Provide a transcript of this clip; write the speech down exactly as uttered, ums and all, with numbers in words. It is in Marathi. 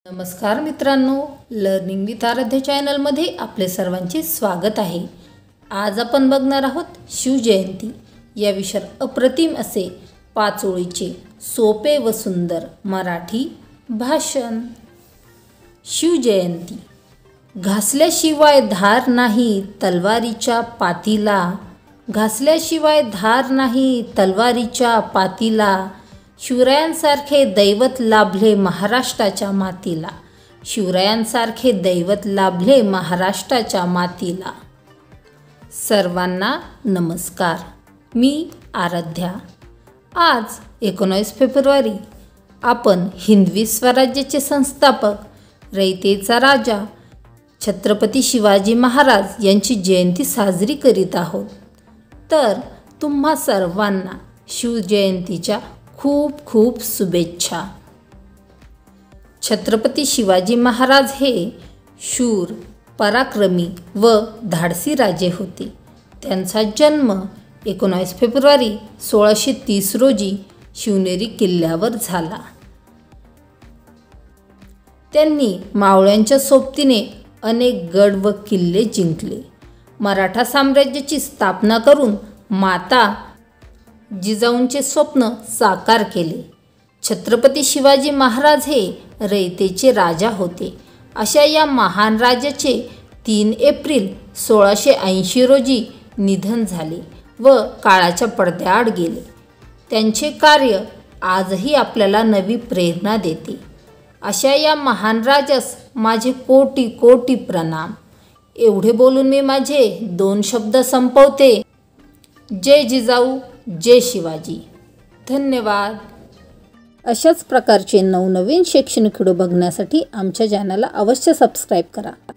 नमस्कार मित्रांनो, लर्निंग विथ आराध्या चॅनलमध्ये आपले सर्वांचे स्वागत आहे। आज आपण बघणार आहोत शिवजयंती या विषयावर अप्रतिम असे पाच ओळीचे सोपे व सुंदर मराठी भाषण। शिवजयंती। घासल्याशिवाय धार नाही तलवारीच्या पातीला, घासल्याशिवाय धार नाही तलवारीच्या पातीला, शिवरायांसारखे दैवत लाभले महाराष्ट्राच्या मातीला, शिवरायांसारखे दैवत लाभले महाराष्ट्राच्या मातीला। सर्वांना नमस्कार, मी आराध्या। आज एकोणीस फेब्रुवारी आपण हिंदवी स्वराज्याचे संस्थापक, रयतेचा राजा छत्रपती शिवाजी महाराज यांची जयंती साजरी करीत आहोत। तर तुम्हा सर्वांना शिवजयंतीच्या खूप खूप शुभेच्छा। छत्रपती शिवाजी महाराज हे शूर, पराक्रमी व धाडसी राजे होते। त्यांचा जन्म एकोणीस फेब्रुवारी सोळाशे तीस रोजी शिवनेरी किल्ल्यावर झाला। त्यांनी मावळ्यांच्या सोबतीने अनेक गड व किल्ले जिंकले। मराठा साम्राज्याची स्थापना करून माता जिजाऊंचे स्वप्न साकार केले। छत्रपती शिवाजी महाराज हे रयतेचे राजा होते। अशा या महान राजाचे तीन एप्रिल सोळाशे ऐंशी रोजी निधन झाले व काळाच्या पडद्याआड गेले। त्यांचे कार्य आजही आपल्याला नवी प्रेरणा देते। अशा या महान राजास माझे कोटी कोटी प्रणाम। एवढे बोलून मी माझे दोन शब्द संपवते। जय जिजाऊ, जय शिवाजी। धन्यवाद। अशाच प्रकारचे नवनवीन शैक्षणिक व्हिडिओ बघण्यासाठी आमच्या चॅनलला अवश्य सबस्क्राईब करा।